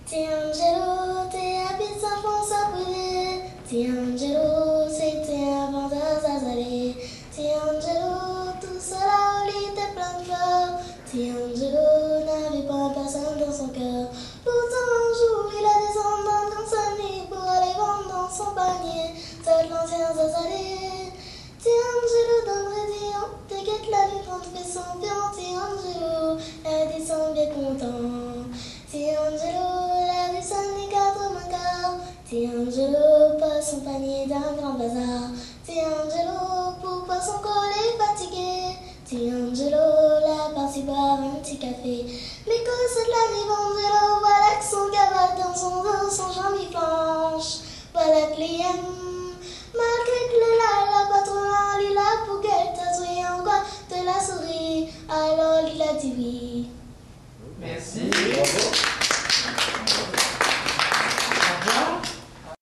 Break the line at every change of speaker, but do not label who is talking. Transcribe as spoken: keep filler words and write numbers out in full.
Tiangelo, t'es habité San Fonce à brûler. Tiangelo, c'était avant de s'asaler. Tiangelo, tout seul à au lit, t'es plein de fleurs. Tiangelo n'avait pas personne dans son cœur. Pourtant un jour, il a descendu comme sa nuit pour aller vendre dans son panier. Seul l'ancien s'asaler. Tiangelo d'Andrédion, t'inquiète la vie quand tu fais son pion. Tiangelo, elle descend bien content. Tiangelo, la rue Saint-Denis quatre-vingt-quart. Tiangelo passe son panier d'un grand bazar. Tiangelo, pourquoi son col est fatigué? Tiangelo, la partie boire un petit café. Mais quand c'est de la nuit, Angelo, voilà que son